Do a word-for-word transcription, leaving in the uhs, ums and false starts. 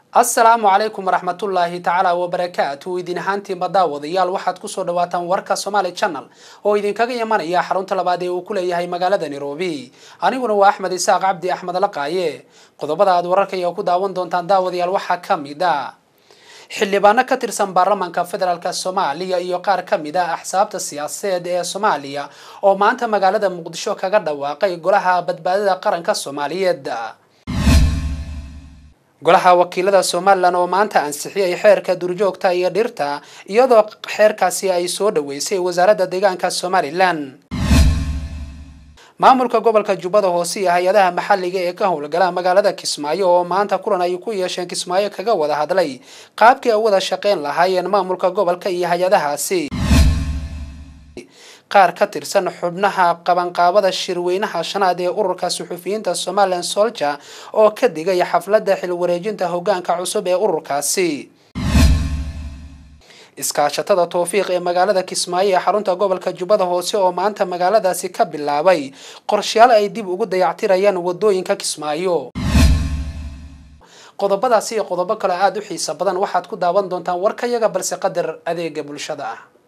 السلام عليكم ورحمة الله تعالى وبركاته إذن هانتي مداوض يال واحد كسر دواتان وركا سومالي channel oo idin kaga yamanaya xarunta labaad ee uu ku leeyahay magaalada Nairobi aniguna waa Axmed Isaaq Cabdi Axmed Laqaaye qodobada aad wararka iyo ku daawan doontaan daawadayaal waxa kamid ah xildhibaano ka tirsan baarlamaanka federaalka Soomaaliya iyo qaar kamid ah axsaabta siyaasadeed ee Soomaaliya oo maanta magaalada Muqdisho kaga dhawaaqay golaha badbaadada qaranka Soomaaliyeed golaha wakiilada Soomaaliland oo maanta ansixiyay xeerka durjoogta iyo dhirta iyadoo xeerkaasi ay soo dhaweysay wasaaradda deegaanka Soomaaliland maamulka gobolka Jubbada Hoose iyo hay'adaha maxalliga ee ka howlgala magaalada Kismaayo oo maanta kulan ay ku yeesheen Kismaayo kaga wada hadlay qaabkii ay wada shaqeyn lahaayeen maamulka gobolka iyo hay'adahaasi qaar ka tirsan xubnaha qabanqaabada shirweynaha shanaad ee ururka suxufiyiinta Somaliland Soldier oo ka digay xafladda xil wareejinta hoggaanka cusub ee ururkaasi iskaashatada Tawfiiq ee magaalada Kismaayo ee xarunta gobolka Jubbada Hoose oo maanta magaaladaasi ka bilaabay qorshayaal ay dib ugu dayactirayaan wadooyinka Kismaayo qodobadaasi iyo qodobo kale aad u xiiso badan waxaad ku daawan doontaan warkayaga balse qadar adeega bulshada ah